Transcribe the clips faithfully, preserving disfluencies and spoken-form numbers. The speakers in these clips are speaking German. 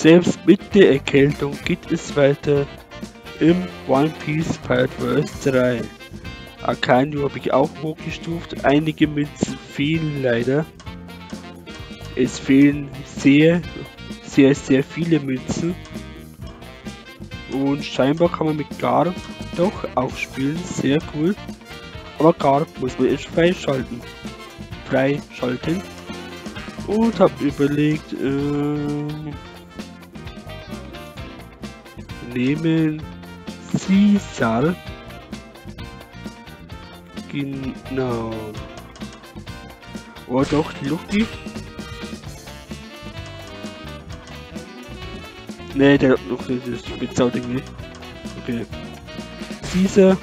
Selbst mit der Erkältung geht es weiter im One Piece Pirate Verse drei. Akainu habe ich auch hochgestuft. Einige Münzen fehlen leider. Es fehlen sehr, sehr, sehr viele Münzen. Und scheinbar kann man mit Garb doch auch spielen. Sehr cool. Aber Garb muss man erst freischalten. Freischalten. Und habe überlegt, äh, nehmen Caesar. Genau. Oh doch, Lucky. Ne, der hat noch nicht das Spezialding nicht. Okay. Caesar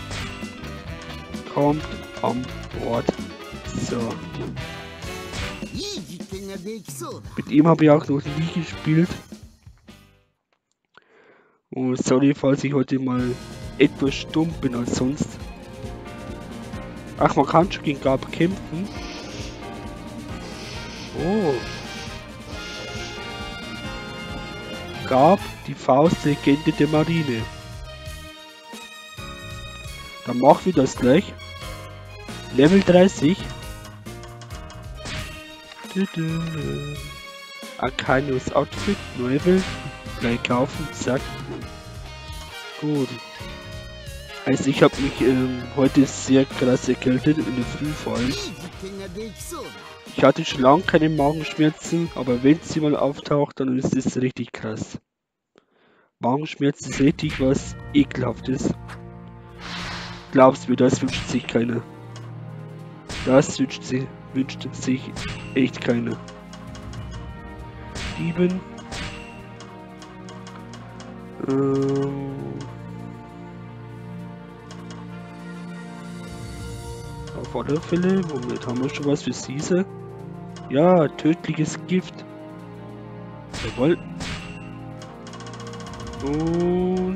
kommt an Bord. So. Mit ihm habe ich auch noch nie gespielt. Und sorry, falls ich heute mal etwas stumm bin als sonst. Ach, man kann schon gegen Garb kämpfen. Oh. Garb, die Faustlegende der Marine. Dann machen wir das gleich. Level dreißig. Akainus Outfit, Level. Gleich kaufen, zack. Gut. Also ich habe mich ähm, heute sehr krass erkältet, in der Früh vor allem. Ich hatte schon lange keine Magenschmerzen, aber wenn sie mal auftaucht, dann ist es richtig krass. Magenschmerzen ist richtig was Ekelhaftes. Glaubst mir, das wünscht sich keiner. Das wünscht, sie, wünscht sich echt keiner. Sieben. Ähm... Auf alle Fälle, Moment, haben wir schon was für Caesar? Ja, tödliches Gift. Jawohl. Und...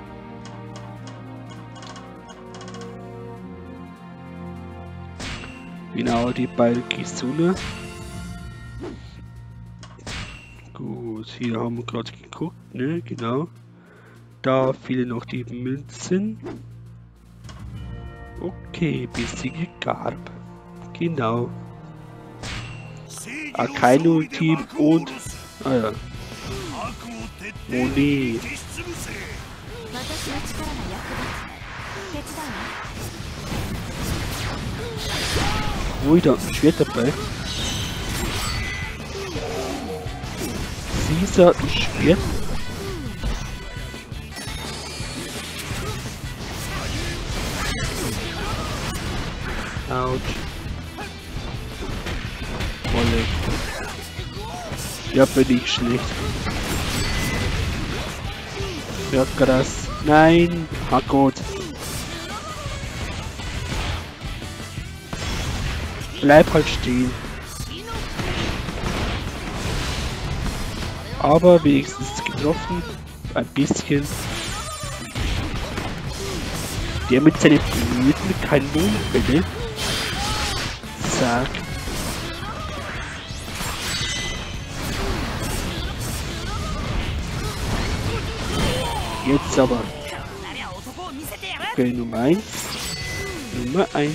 Genau, die beiden Kisune. Gut, hier haben wir gerade geguckt, ne, genau. Da fehlen noch die Münzen. Okay, besiege Garb. Genau. Akainu Team und... Ah ja. Monet. Ui, da ein Schwert dabei. Caesar ein Schwert. Autsch. Wolle. Ja, bin ich schlecht. Ja, krass. Nein. Ah, gut. Bleib halt stehen. Aber wenigstens getroffen. Ein bisschen. Der mit seinen blöden Kanonenbälle. Zack. Jetzt aber. Okay, Nummer eins. Nummer eins.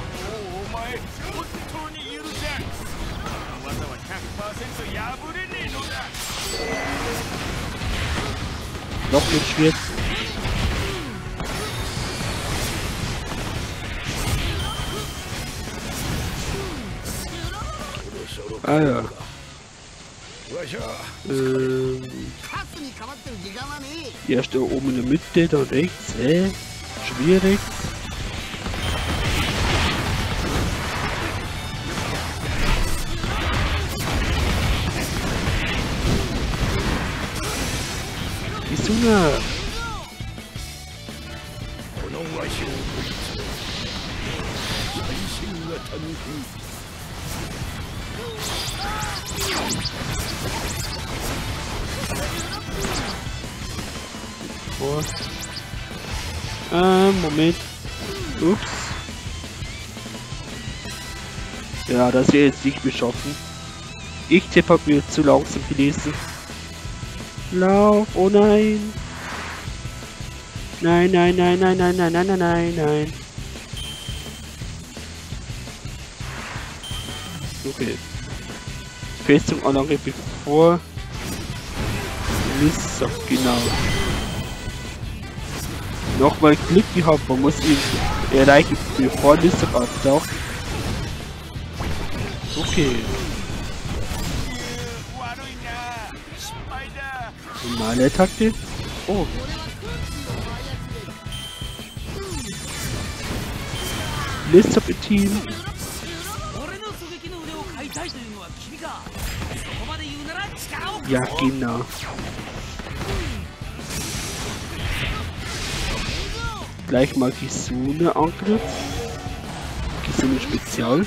Noch ein Schwert. Ah ja. Ähm, erst da oben in der Mitte, da rechts, äh, schwierig. Kisuna! Vor. Ähm, Moment. Ups. Ja, das wäre jetzt nicht beschaffen. Ich tippe, hab mir zu langsam gelesen. Lauf, oh nein. Nein, nein, nein, nein, nein, nein, nein, nein, nein, nein. Okay. Festung-Anlage bevor Lissa, genau. Nochmal Glück gehabt, man muss ihn erreichen, bevor Lissa auftaucht. Okay. Normale Attacke. Oh. Lissa im Team. Ja, genau. Gleich mal Kisune Angriff. Kisune Spezial.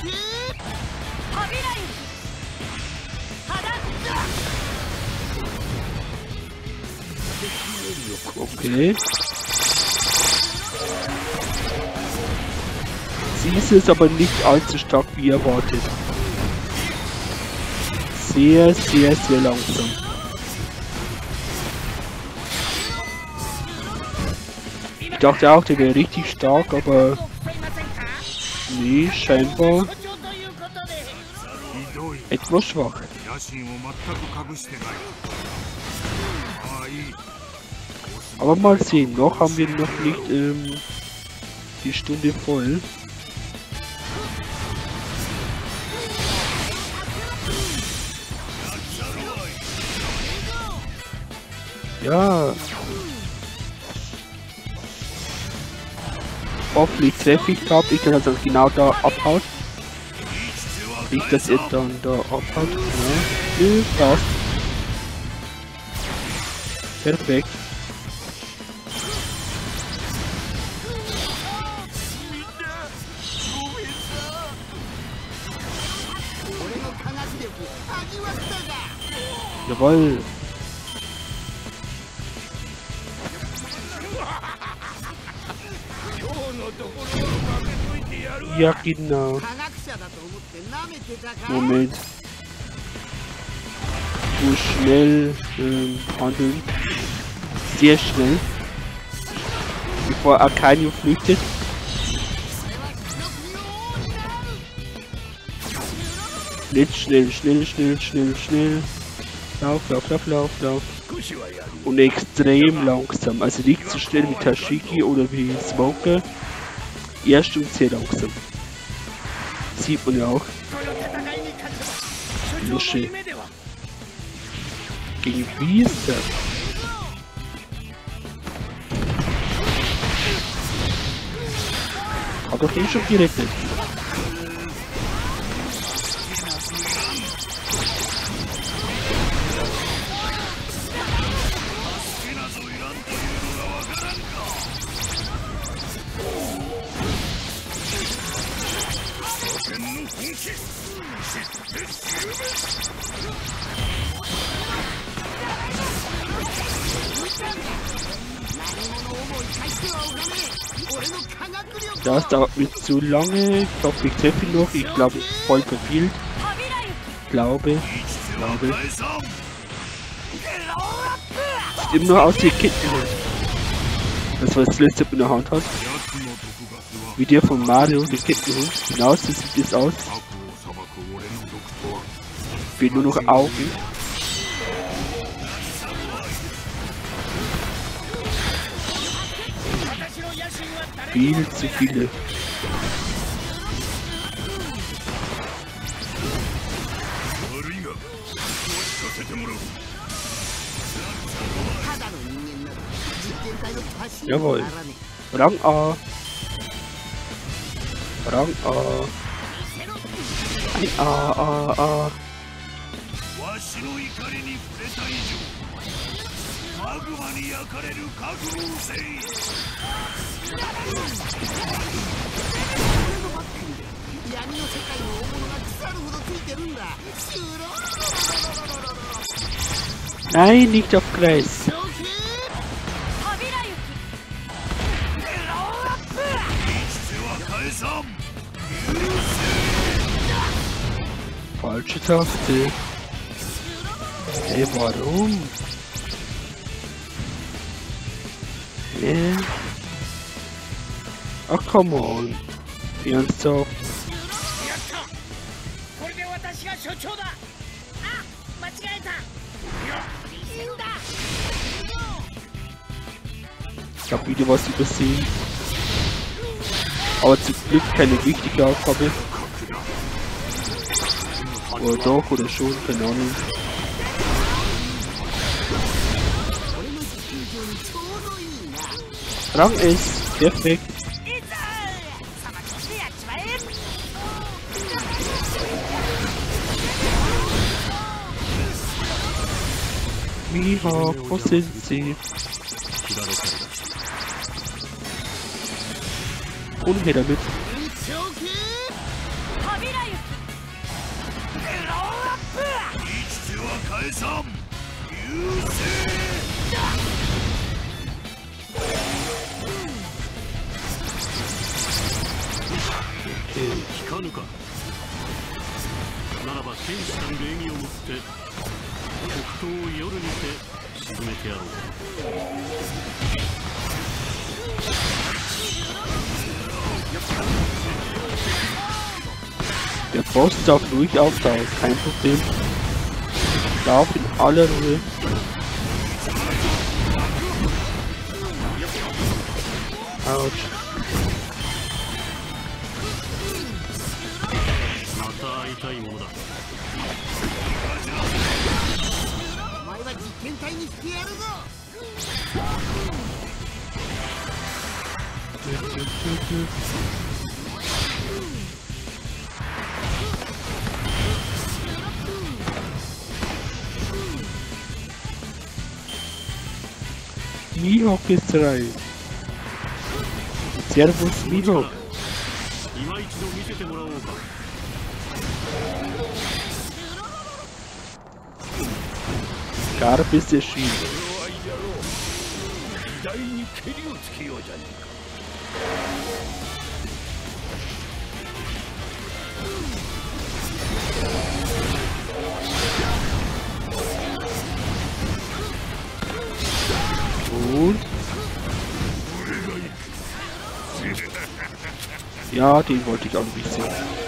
Okay. Sie ist es aber nicht allzu stark wie erwartet. Sehr, sehr, sehr langsam. Ich dachte auch, der wäre richtig stark, aber nee, scheinbar etwas schwach. Aber mal sehen, noch haben wir noch nicht ähm, die Stunde voll. Ja. Hoffentlich treffe ich glaube ich, dass er genau da abhaut. Nicht, dass er dann da abhaut. Ja. Nö, passt. Perfekt. Jawohl. Ja, genau. Moment. Ich muss schnell ähm, handeln. Sehr schnell. Bevor Arcanio flüchtet. Nicht schnell, schnell, schnell, schnell, schnell. Lauf, lauf, lauf, lauf, lauf. Und extrem langsam. Also nicht so schnell wie Tashiki oder wie Smoker. Erst und sehr langsam. Sieht man ja auch. Lusche. Gegen wie ist der? Hat doch eh schon gerettet. Das dauert mir zu lange. Ich hoffe, ich treffe ihn noch. Ich glaube, voll verfehlt. Glaube. Glaube. Sieht immer nur aus wie Kettenhund. Das, was das letzte in der Hand hat. Wie der von Mario, der Kettenhund. Genau so sieht es aus. Fehlen nur noch Augen. Viel zu viele. Jawohl. Rang A. Rang A. Ein A, A, A. Nein, nicht auf Kreis. Falsche Taste. Hey, warum? Äh. Ach, come on. Ernsthaft? Ich habe wieder was übersehen. Aber zum Glück keine wichtige Aufgabe. Oder doch, oder schon, keine Ahnung. Rang ist perfekt. Mihawk, wo sind sie? Und her damit. Der Boss darf ruhig auftauchen, kein Problem. Lauf in aller Ruhe. Autsch. Mihawk ist rein. Servus Mihawk. Garb ist erschienen. Und? Ja, den wollte ich auch noch nicht sehen.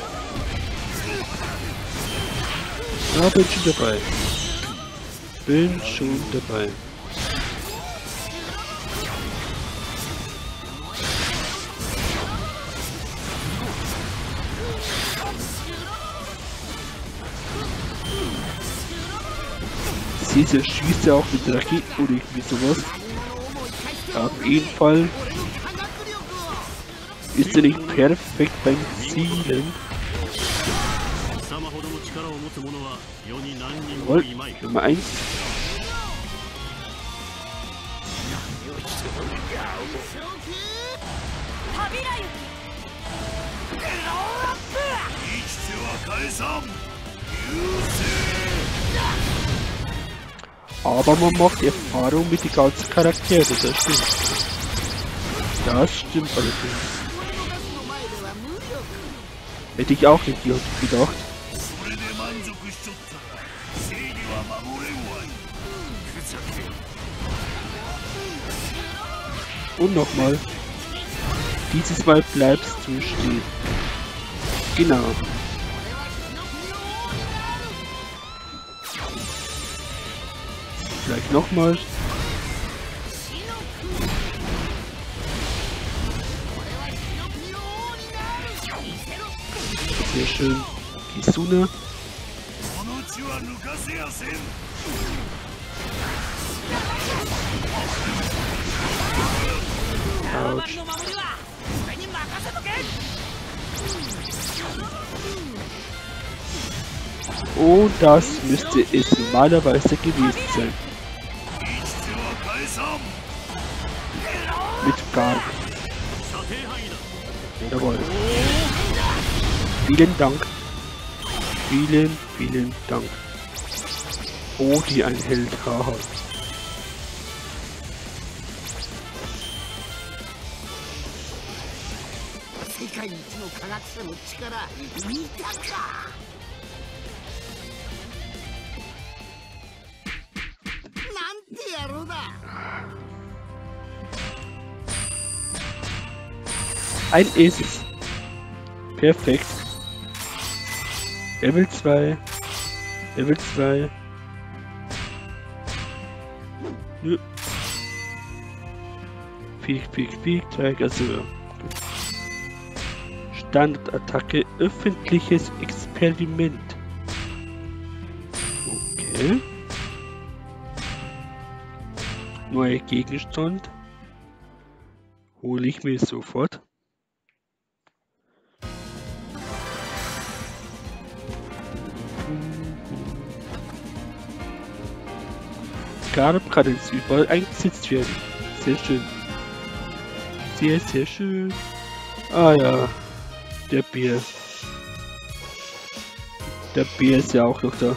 Ja, bin schon dabei. Bin schon dabei. Diese schießt ja auch mit Raketen oder irgendwie sowas. Auf jeden Fall ist er nicht perfekt beim Zielen. Jawohl, Nummer eins. Aber man macht Erfahrung mit den ganzen Charakteren, das stimmt. Das stimmt allerdings. Hätte ich auch nicht gedacht. Und nochmal. Dieses Mal bleibst du stehen. Genau. Gleich nochmal. Sehr schön. Kisuna. Autsch. Und das müsste es normalerweise gewesen sein. Mit Garb. Jawohl. Vielen Dank. Vielen, vielen Dank. Oh, die ein Held. Haha. Ein ist es. Perfekt. Level zwei. Level zwei. Nö. Piek, piek, piek, Dreieck, also. Standardattacke, öffentliches Experiment. Okay. Neuer Gegenstand. Hole ich mir sofort. Garb kann jetzt überall eingesetzt werden. Sehr schön. Sehr, sehr schön. Ah ja. Der Bär. Der Bär ist ja auch noch da.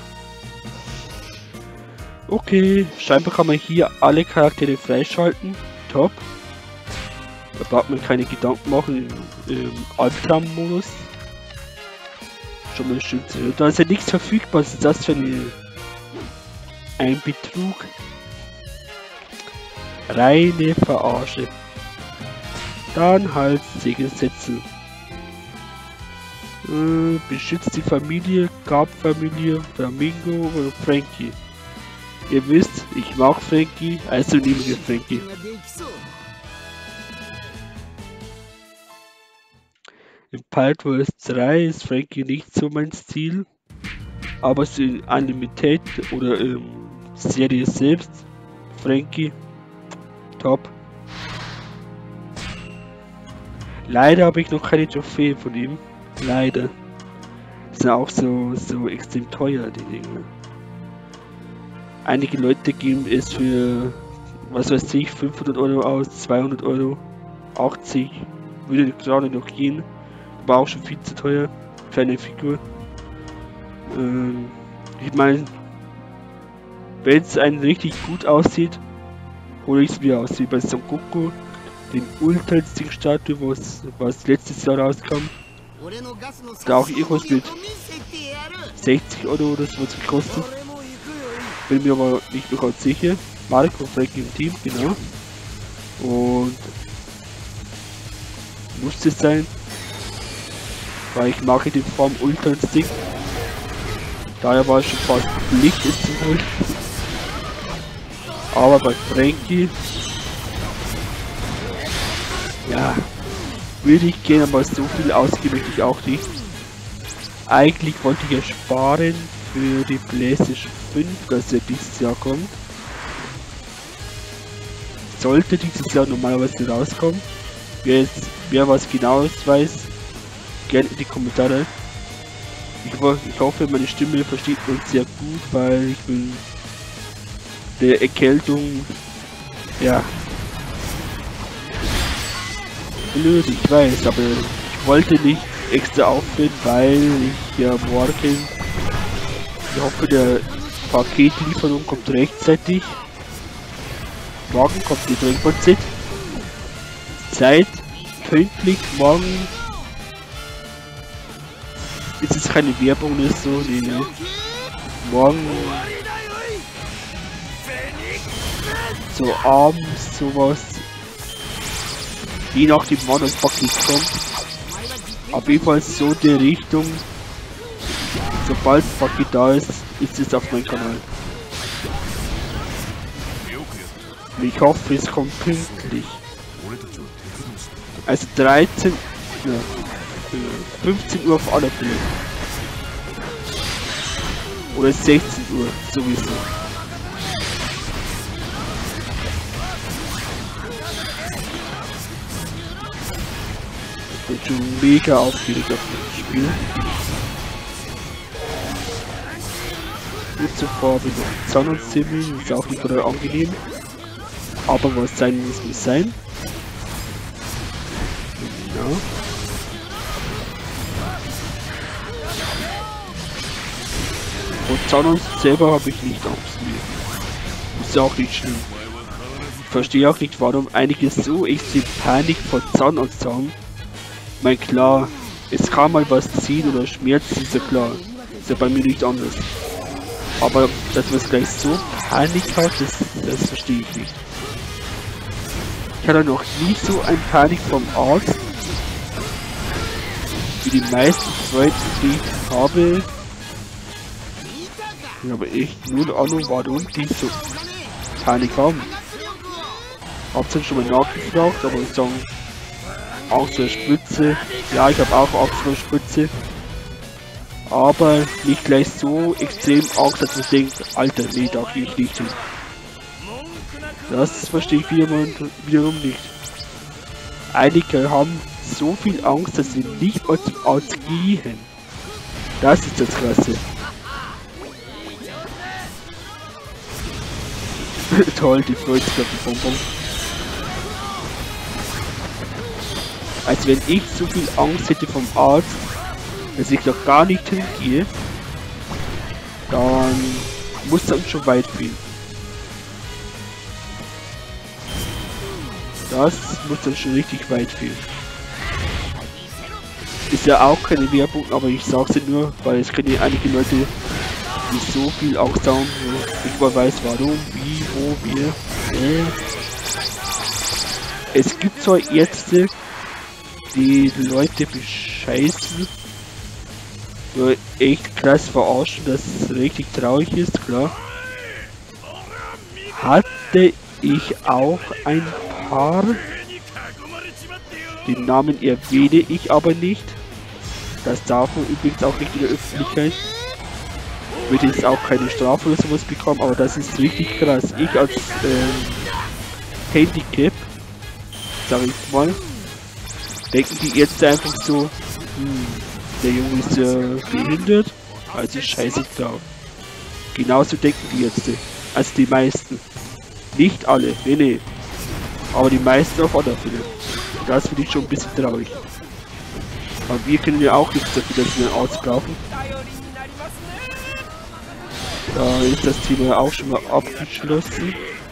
Okay, scheinbar kann man hier alle Charaktere freischalten. Top. Da braucht man keine Gedanken machen im, im Albtraum-Modus. Schon mal schön zu hören. Da ist ja nichts verfügbar. Was ist das für eine, ein Betrug? Reine Verarsche. Dann halt Segel setzen. Äh, beschützt die Familie, Garb-Familie, Flamingo oder Frankie. Ihr wisst, ich mag Frankie, also nehmen wir Frankie. In Pilot Wars drei ist Frankie nicht so mein Stil, aber so in Animated oder in Serie selbst, Frankie, top. Leider habe ich noch keine Trophäe von ihm. Leider. Die sind auch so, so extrem teuer, die Dinge. Einige Leute geben es für, was weiß ich, fünfhundert Euro aus, zweihundert Euro, achtzig. Würde gerade noch gehen. War auch schon viel zu teuer für eine Figur. Ähm, ich meine, wenn es einen richtig gut aussieht, hole ich es mir aus, wie bei Son Goku. Den Ultra-Instinct-Statue, was, was letztes Jahr rauskam. Da auch irgendwas mit sechzig Euro oder so was gekostet. Bin mir aber nicht mehr ganz sicher. Marco Frankie im Team, genau. Und muss es sein, weil ich mag den Form Ultra Instinct. Daher war es schon fast Pflicht, es zu holen. Aber bei Frankie, ja, würde ich gerne, aber so viel ausgeben möchte ich auch nicht. Eigentlich wollte ich ja sparen für die PlayStation fünf, dass er dieses Jahr kommt. Sollte dieses Jahr normalerweise rauskommen. Wer, jetzt, wer was genaues weiß, gerne in die Kommentare. Ich, ich hoffe, meine Stimme versteht man sehr gut, weil ich bin der Erkältung, ja, blöd, ich weiß, aber ich wollte nicht extra aufnehmen, weil ich ja morgen, ich hoffe, der Paketlieferung kommt rechtzeitig. Morgen kommt die Dragon Z. Zeit, pünktlich morgen. Es ist keine Werbung oder so, nee, nee. Morgen so abends sowas. Je nachdem wann das Paket kommt. Auf jeden Fall so in die Richtung. Sobald das Paket da ist, ist es auf meinem Kanal. Ich hoffe, es kommt pünktlich. Also dreizehn, ja, fünfzehn Uhr auf alle Fälle. Oder sechzehn Uhr, sowieso. Ich bin schon mega aufgeregt auf das Spiel. Jetzt zuvor bin ich Zahnarzt-Termin, ist auch nicht gerade angenehm. Aber was sein muss, muss sein. Ja. Und Zahnarzt selber habe ich nicht Angst mehr. Ist ja auch nicht schlimm. Ich verstehe auch nicht, warum einige so extrem Panik vor Zahnarzt haben. Ich meine, klar, es kann mal was ziehen oder schmerzen, ist ja klar. Ist ja bei mir nicht anders. Aber dass man es gleich so Panik hat, das, das verstehe ich nicht. Ich hatte noch nie so ein Panik vom Arzt die meisten Freunde, die ich habe, ich habe echt null Ahnung, warum die so Panik haben. Hab's dann schon mal nachgefragt, aber ich sagen, Angst vor Spritze. Ja, ich habe auch Angst vor Spritze. Aber nicht gleich so extrem Angst, dass man denkt, Alter, nee, da gehe ich nicht hin. Das verstehe ich wiederum, wiederum nicht. Einige haben so viel Angst, dass sie nicht mal zum Arzt gehen. Das ist das Krasse. Toll, die freut sich auf die Bonbon. Als wenn ich so viel Angst hätte vom Arzt, dass ich doch gar nicht hingehe, dann muss dann schon weit gehen. Das muss dann schon richtig weit gehen. Ist ja auch keine Werbung, aber ich sag's ja nur, weil es kennen ja einige Leute, die so viel Angst haben, wo ich mal weiß warum, wie, wo, wie. Äh. Es gibt zwar Ärzte, die Leute bescheißen, nur echt krass verarschen, dass es richtig traurig ist, klar. Hatte ich auch ein paar, den Namen erwähne ich aber nicht. Das darf man übrigens auch nicht in der Öffentlichkeit. Wird jetzt auch keine Strafe oder sowas bekommen, aber das ist richtig krass. Ich als ähm, Handicap, sag ich mal, denken die Ärzte einfach so, hm, der Junge ist ja behindert, also scheiße ich drauf. Genauso denken die Ärzte, also die meisten. Nicht alle, nee, nee. Aber die meisten auf alle Fälle. Das finde ich schon ein bisschen traurig. Aber wir können ja auch nichts dafür, dass wir einen Arzt brauchen. Da ist das Thema auch schon mal abgeschlossen.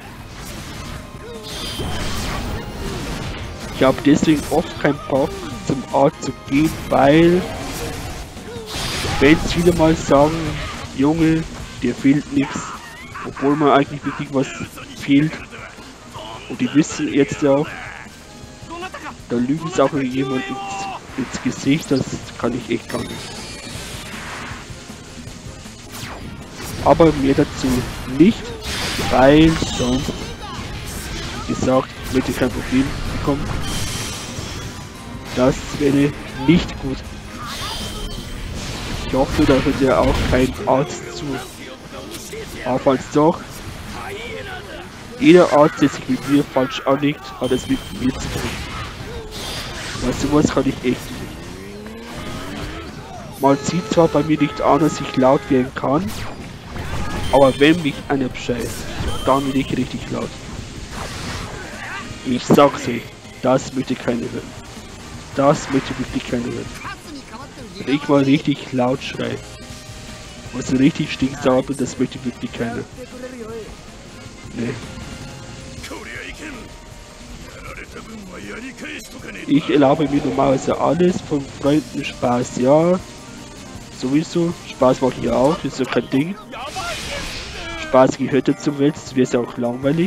Ich habe deswegen oft keinen Bock zum Arzt zu gehen, weil wenn es viele mal sagen, Junge, dir fehlt nichts, obwohl man eigentlich wirklich was fehlt und die wissen jetzt auch, dann lügen es auch jemand ins, ins Gesicht, das kann ich echt gar nicht. Aber mehr dazu nicht, weil sonst, wie gesagt, wird kein Problem bekommen. Das wäre nicht gut. Ich hoffe, da hört ja auch kein Arzt zu. Aber falls doch, jeder Arzt, der sich mit mir falsch anlegt, hat es mit mir zu tun. Weil sowas kann ich echt nicht. Man sieht zwar bei mir nicht an, dass ich laut werden kann, aber wenn mich einer bescheißt, dann bin ich richtig laut. Ich sag's euch, das möchte keiner hören. Das möchte wirklich keiner hören. Wenn ich mal richtig laut schreie, was so richtig stinksauer bin, das möchte wirklich keiner. Nee. Ich erlaube mir normalerweise alles, von Freunden Spaß, ja. Sowieso, Spaß mache ich ja auch, ist ja kein Ding. Spaß gehört dazu, sonst wäre es ja auch langweilig.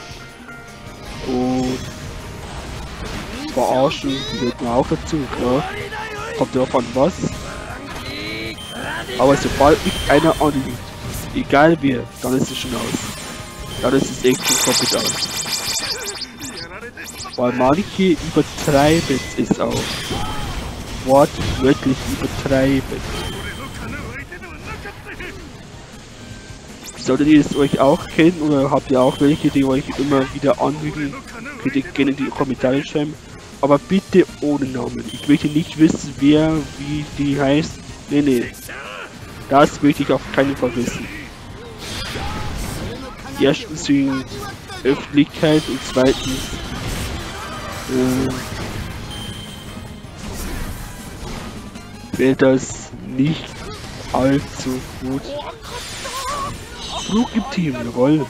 Und verarschen gehört mir auch dazu, klar. Kommt drauf an was. Aber sobald mich einer anlügt, egal wer, dann ist es schon aus. Dann ist es echt schon komplett aus. Weil manche übertreiben es auch. Wortwörtlich übertreiben. Solltet ihr es euch auch kennen oder habt ihr auch welche, die euch immer wieder anlügen, könnt ihr gerne in die Kommentare schreiben. Aber bitte ohne Namen. Ich möchte nicht wissen, wer, wie die heißt. Nee, nee. Das möchte ich auf keinen Fall wissen. Erstens wegen Öffentlichkeit und zweitens äh, wäre das nicht allzu gut. Flug im Team, jawohl.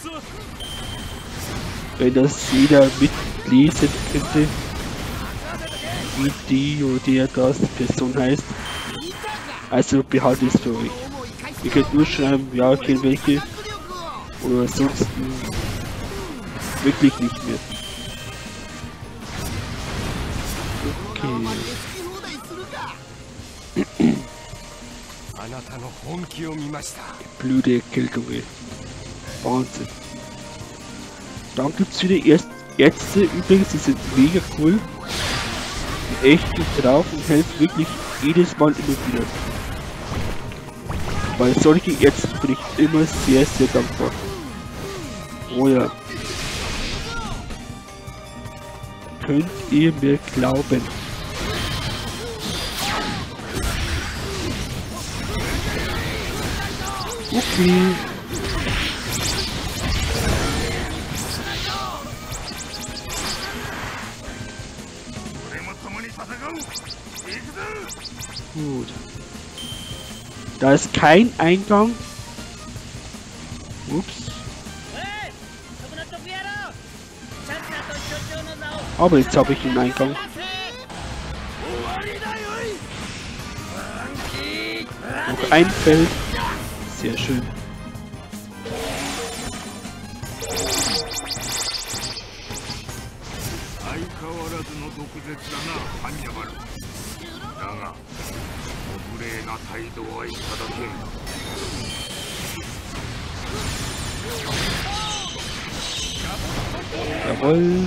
Wenn das jeder mitlesen könnte, wie die oder der das Person heißt. Also behalte es für euch. Ihr könnt nur schreiben, ja, ich kenne welche. Oder sonst wirklich nicht mehr. Okay. Blöde Erkältung, ey. Wahnsinn. Dann gibt's wieder erst Ärzte, übrigens, die sind mega cool. Echt gut drauf und helfen wirklich jedes Mal immer wieder. Weil solche Ärzte bin ich immer sehr, sehr dankbar. Oh ja. Könnt ihr mir glauben? Okay. Gut. Da ist kein Eingang. Ups. Aber jetzt habe ich einen Eingang. Noch ein Feld. Sehr schön. Jawohl.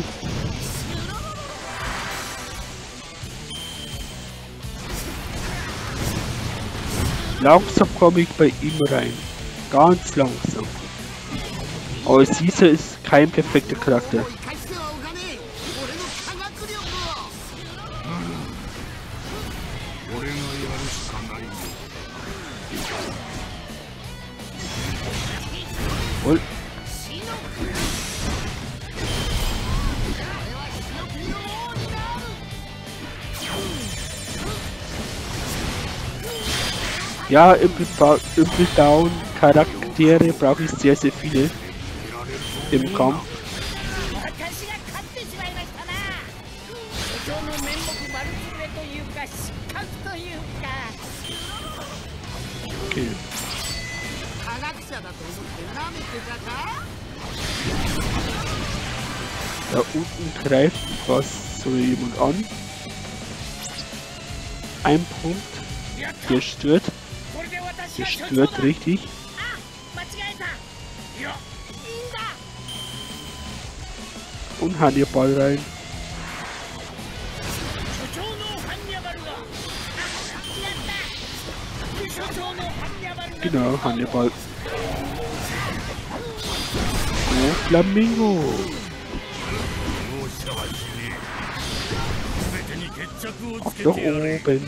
Langsam komme ich bei ihm rein. Ganz langsam. Aber Caesar ist kein perfekter Charakter. Und ja, im Down Charaktere brauche ich sehr, sehr viele im Kampf. Okay. Da unten greift was so jemand an. Ein Punkt. Der stört. Der stört richtig. Und Hannibal rein. Genau, Hannibal. Oh, Flamingo. Auf da oben.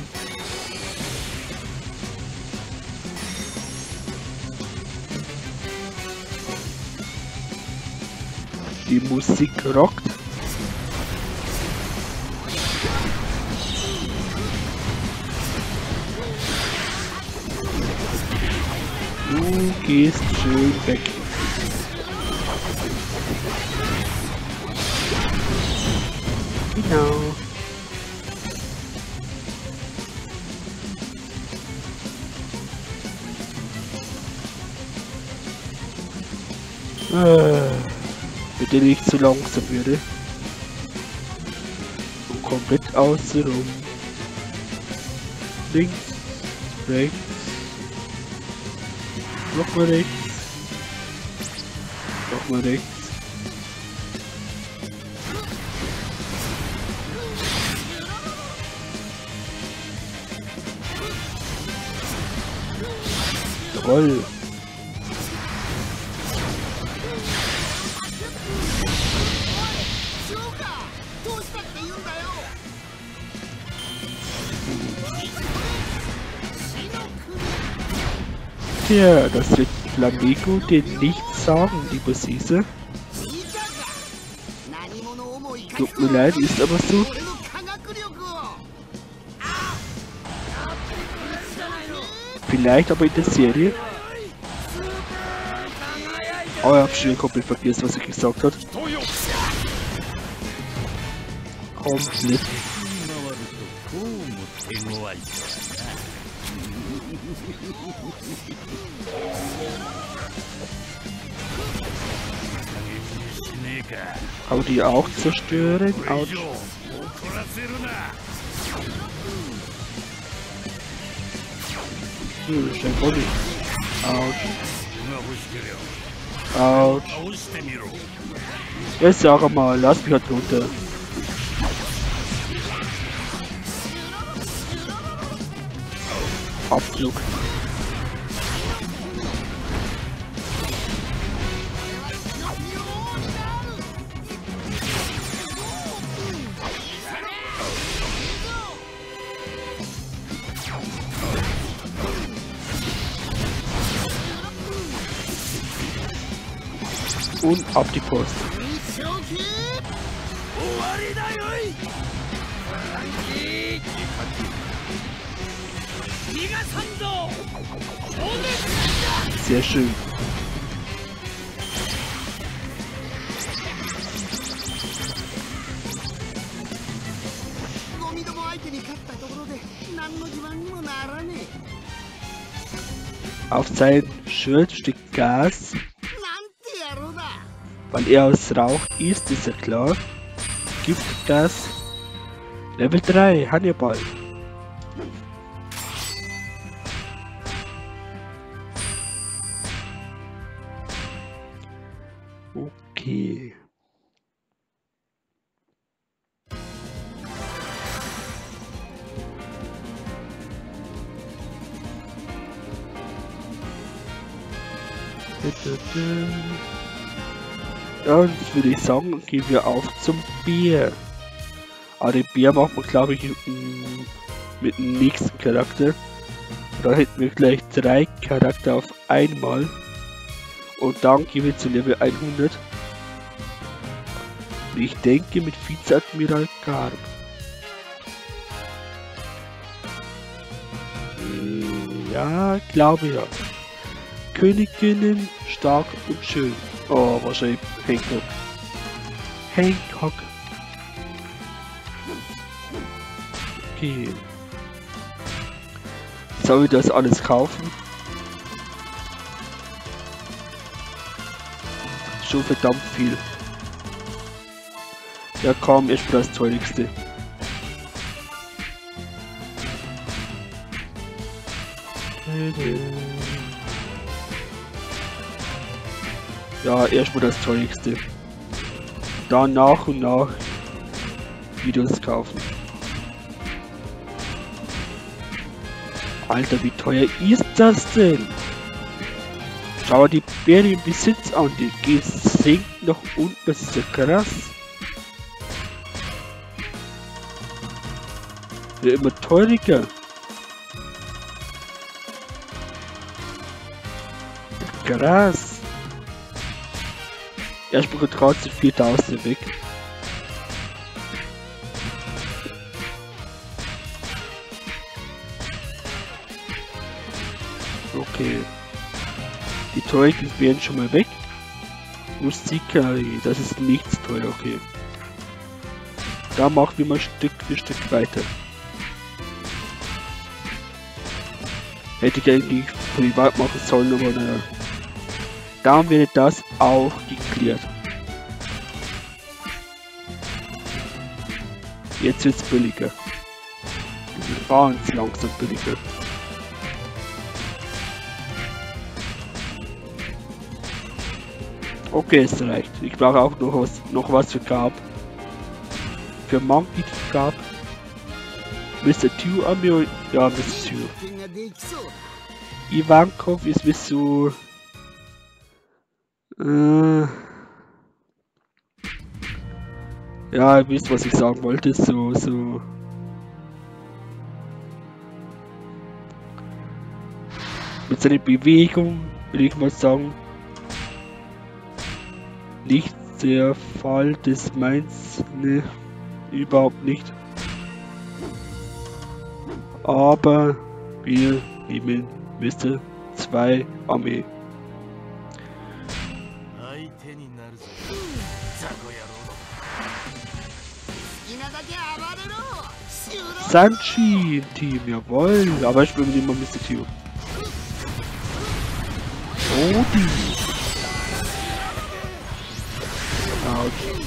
Die Musik rockt. Du gehst schön weg. Genau. Äh, bitte nicht zu langsam würde. Und komplett außen rum. Links, rechts. Nochmal rechts. Nochmal rechts. Jawohl. Tja, das wird Flamingo dir nichts sagen, lieber Caesar. Tut mir leid, ist aber so. Vielleicht aber in der Serie. Oh, ich hab schon komplett vergessen, was ich gesagt habe. Komplett. Auch die auch zerstören. Autsch. Hm, das ist Body. Autsch. Autsch. Jetzt sag mal, lass mich halt runter. Abflug. Und ab die Post. Sehr schön. Auf sein Shirt steht Gas. Weil er aus Rauch ist, ist ja klar. Giftgas. Level drei, Hannibal. Okay. Ja, und das würde ich sagen, gehen wir auf zum Bär. Aber den Bär machen wir, glaube ich, mit dem nächsten Charakter. Da hätten wir gleich drei Charakter auf einmal. Und dann gehen wir zu Level hundert. Ich denke mit Vizeadmiral Garb. Ja, glaube ja. Königinnen, stark und schön. Oh, wahrscheinlich Hancock. Hancock. Okay. Soll ich das alles kaufen? Schon verdammt viel. Ja, kaum ist das teuerste. Ja, erstmal das teuerste. Dann nach und nach Videos kaufen. Alter, wie teuer ist das denn? Schau dir die Bären im Besitz an, die geht sinkt nach unten, das ist ja krass. Wird immer teurer. Krass. Erstmal traut sie viertausend weg. Okay. Die teuren werden schon mal weg. Musik, das ist nichts teuer, okay. Da machen wir mal Stück für Stück weiter. Hätte ich eigentlich privat machen sollen, aber naja. Dann wäre das auch geklärt. Jetzt wird es billiger. Ganz langsam billiger. Okay, es reicht. Ich brauche auch noch was, noch was für Garb. Für Monkey Garb. Mister Two Amio. Ja, Mister Two. Ivankov ist bis so. Äh, ja, ihr wisst, was ich sagen wollte. So, so. Mit seiner Bewegung will ich mal sagen. Nicht der Fall des Mainz, ne, überhaupt nicht. Aber wir nehmen Mister zwei Armee. Sanchi Team, jawohl, aber ich bin immer Mister Two. Odi. Autsch.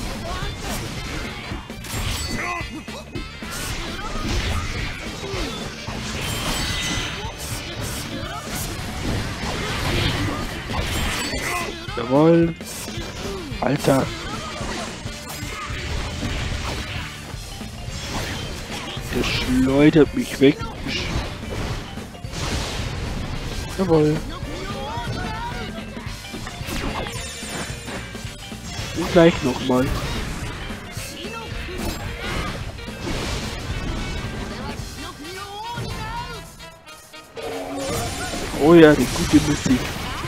Jawohl. Alter. Der schleudert mich weg. Jawohl. Und gleich nochmal. Oh ja, die gute Musik.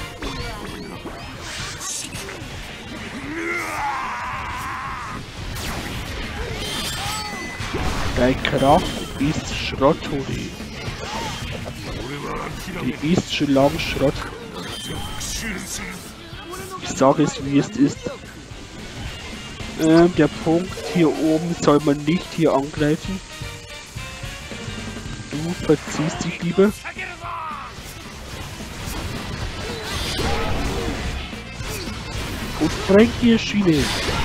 Deine Kraft ist Schrott, Toni. Die ist schon lang Schrott. Ich sage es, wie es ist. Ähm, der Punkt hier oben soll man nicht hier angreifen. Du verziehst dich lieber. Und Frankie Schiene.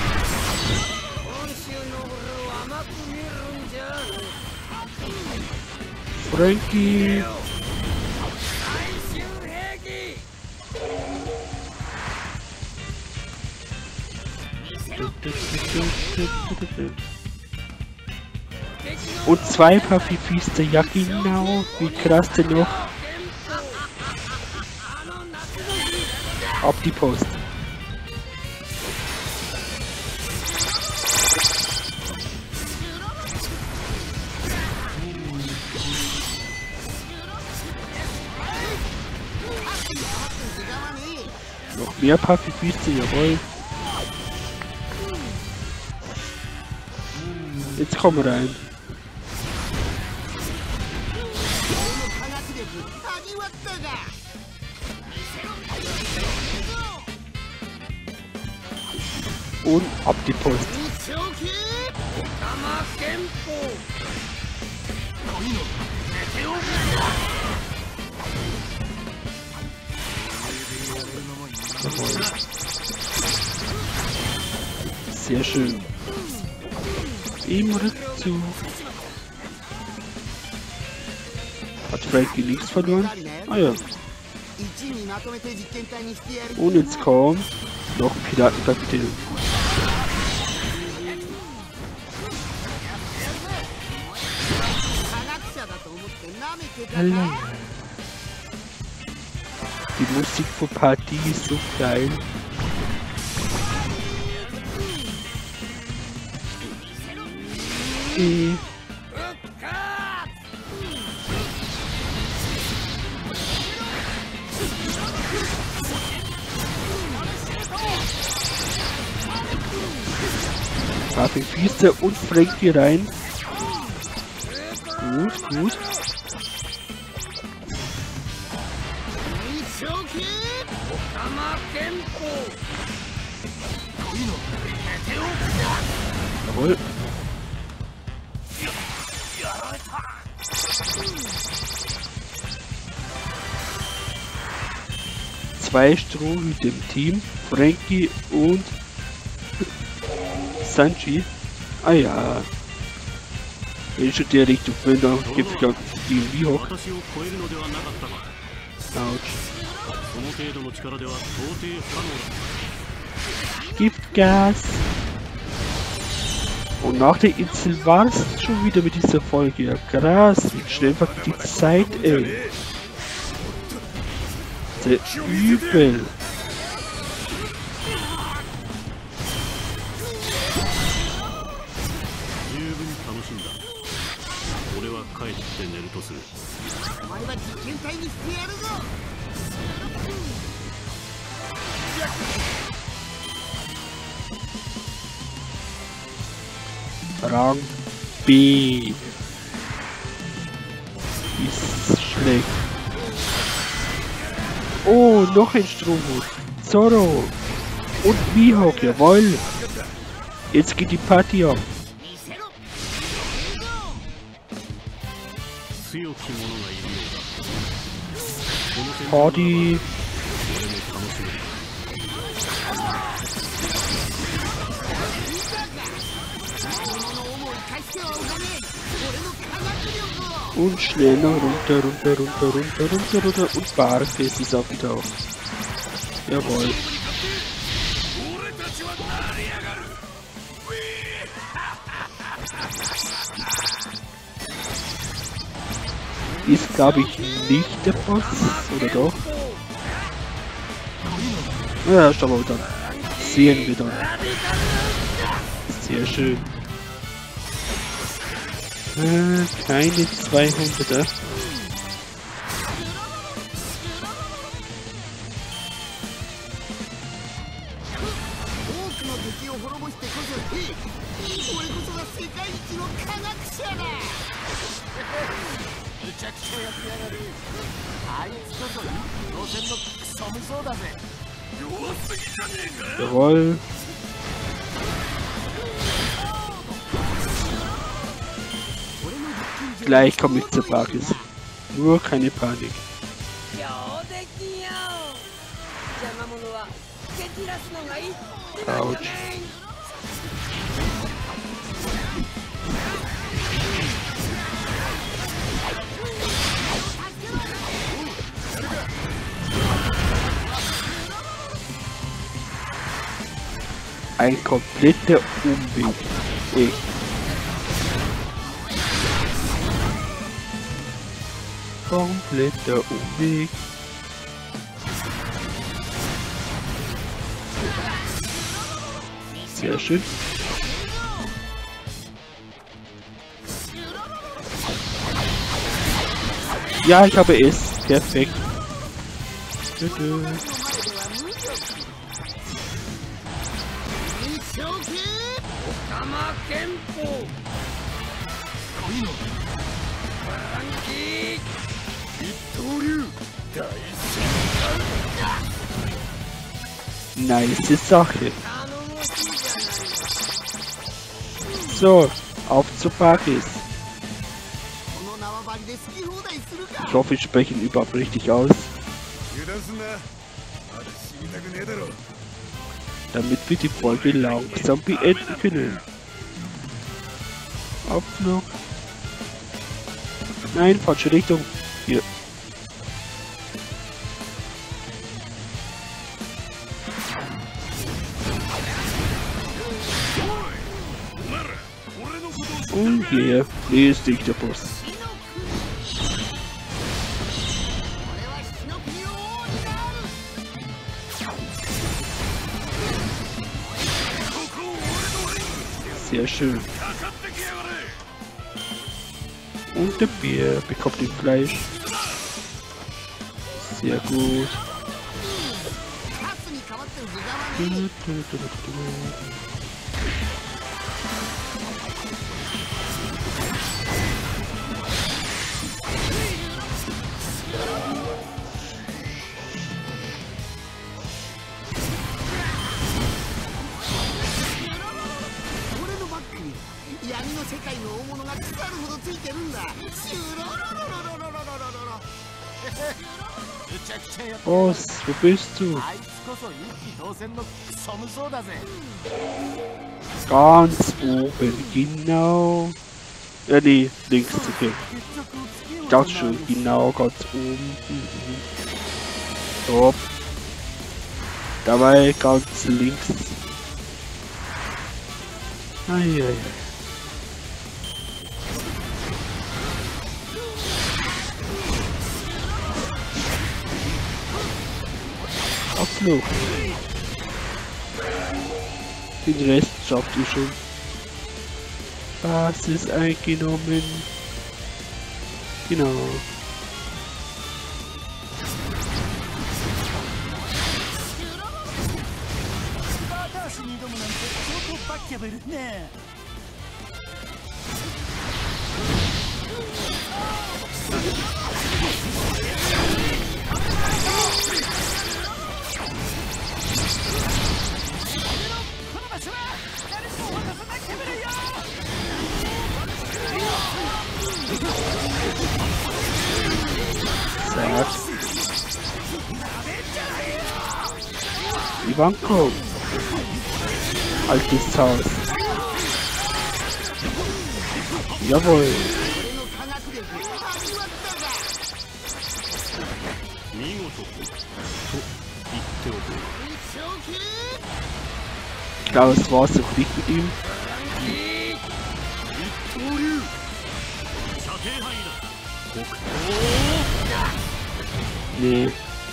Frankie. Und zwei Pazifisten, ja genau, wie krass denn noch. Ab die Post. Noch mehr Pazifisten, jawohl. Jetzt kommen wir rein. Und ab die Post. Sehr schön. Im Rückzug. Hat Frankie nichts verloren? Ah ja. Und jetzt kommt noch ein Piratenkapitän. Hallo. Die Musik von Party ist so geil. Okay. Pazifisten und Frankie rein. Gut, gut. Jawohl. Zwei Strohhüte im Team, Frankie und Sanji. Ah ja. Wenn schon der Richtung bin, dann gibt es die wie hoch. Autsch. Gibt Gas. Und nach der Insel war es schon wieder mit dieser Folge. Ja, krass, wie schnell vergeht die Zeit, ey. Sehr übel. Rang B ist schlecht. Oh, noch ein Strohhut. Zoro und Mihawk, jawohl. Jetzt geht die Party ab. Party. Und schneller runter, runter, runter, runter, runter, runter und Barfest ist auch wieder auf. Jawohl. ist, glaube ich, nicht der Boss, oder doch? Ja, schauen wir dann. Sehen wir dann. Sehr schön. Äh, keine zweihunderter. Jawohl. Gleich komme ich zur Basis. Nur keine Panik. Autsch. Ein kompletter Umweg. Echt. Kompletter Umweg. Sehr schön. Ja, ich habe es. Perfekt. Nice Sache. So, auf zur Basis. Ich hoffe, ich spreche ihn überhaupt richtig aus. Damit wir die Folge langsam beenden können. Abflug. Nein, falsche Richtung. Hier. Und hier ist sich der Boss. Sehr schön. Und der Bär bekommt den Fleisch. Sehr gut. Boss, wo bist du? Ganz oben, genau. Ja, nee, links, okay. Ich dachte schon, genau, ganz oben. Top. Dabei ganz links. Eieiei. Abflug. Den Rest schafft ihr schon. Basis eingenommen. Genau. Ivanko. Altes Haus. Jawohl. Ich glaube, es war so quick mit ihm. Nee.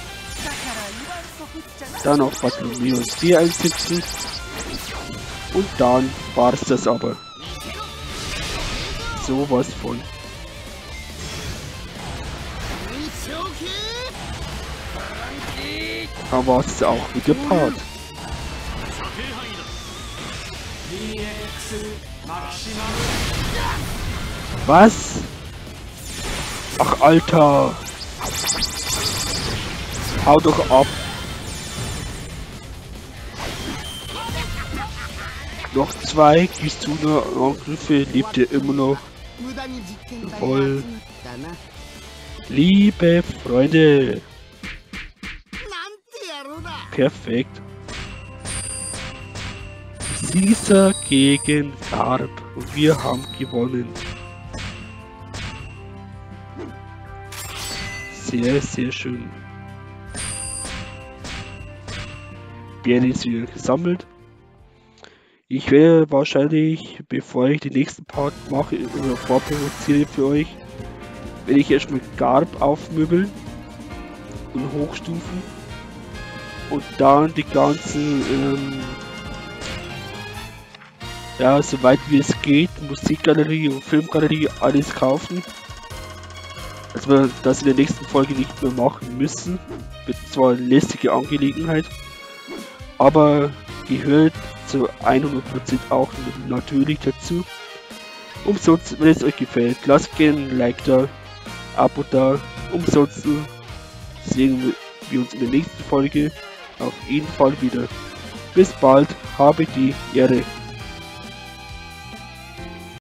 Dann noch Bartholomäus D einsetzen. Und dann war es das aber. Sowas von. Dann war es auch mit der Part. Was? Ach Alter. Hau doch ab. Noch zwei Kizuna-Angriffe, lebt er immer noch. Voll. Liebe Freunde. Perfekt. Caesar gegen Garb. Und wir haben gewonnen. Sehr, sehr schön. Werde ist wieder gesammelt. Ich werde wahrscheinlich, bevor ich den nächsten Part mache oder vorproduziere für euch, werde ich erstmal Garb aufmöbeln und hochstufen und dann die ganzen, ähm, ja, soweit wie es geht, Musikgalerie und Filmgalerie alles kaufen. Dass wir das in der nächsten Folge nicht mehr machen müssen. Wird zwar eine lästige Angelegenheit, aber gehört zu hundert Prozent auch natürlich dazu. Umsonst, wenn es euch gefällt, lasst gerne ein Like da, Abo da. Umsonst sehen wir uns in der nächsten Folge auf jeden Fall wieder. Bis bald, habe die Ehre.